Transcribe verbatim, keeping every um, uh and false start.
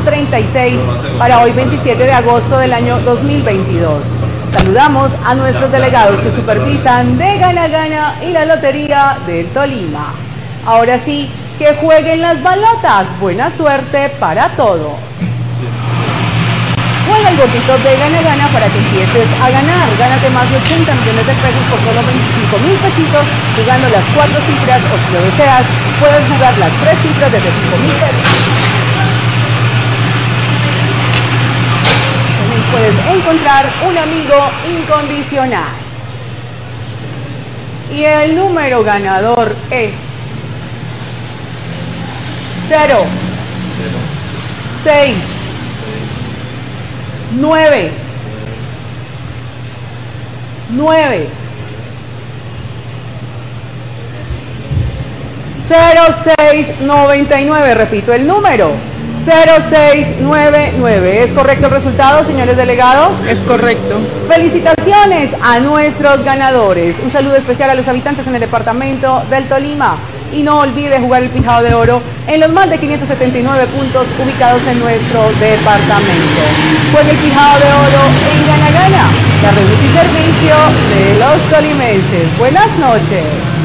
treinta y seis para hoy veintisiete de agosto del año dos mil veintidós. Saludamos a nuestros delegados que supervisan de Gana Gana y la Lotería del Tolima. Ahora sí, que jueguen las balotas. Buena suerte para todos. Juega el botito de Gana Gana para que empieces a ganar. Gánate más de ochenta millones de pesos por solo veinticinco mil pesitos, jugando las cuatro cifras, o si lo deseas, puedes jugar las tres cifras desde cinco mil pesos. También puedes encontrar un amigo incondicional. Y el número ganador es cero, seis, nueve, nueve, cero seis noventa y nueve. Repito el número, cero seis nueve nueve. ¿Es correcto el resultado, señores delegados? Es correcto. Felicitaciones a nuestros ganadores. Un saludo especial a los habitantes en el departamento del Tolima. Y no olvide jugar el Pijao de Oro en los más de quinientos setenta y nueve puntos ubicados en nuestro departamento. Juegue el Pijao de Oro en Gana Gana, la red y servicio de los tolimenses. Buenas noches.